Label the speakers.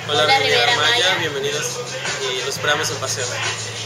Speaker 1: Hola Riviera Maya, bienvenidos y los esperamos en paseo.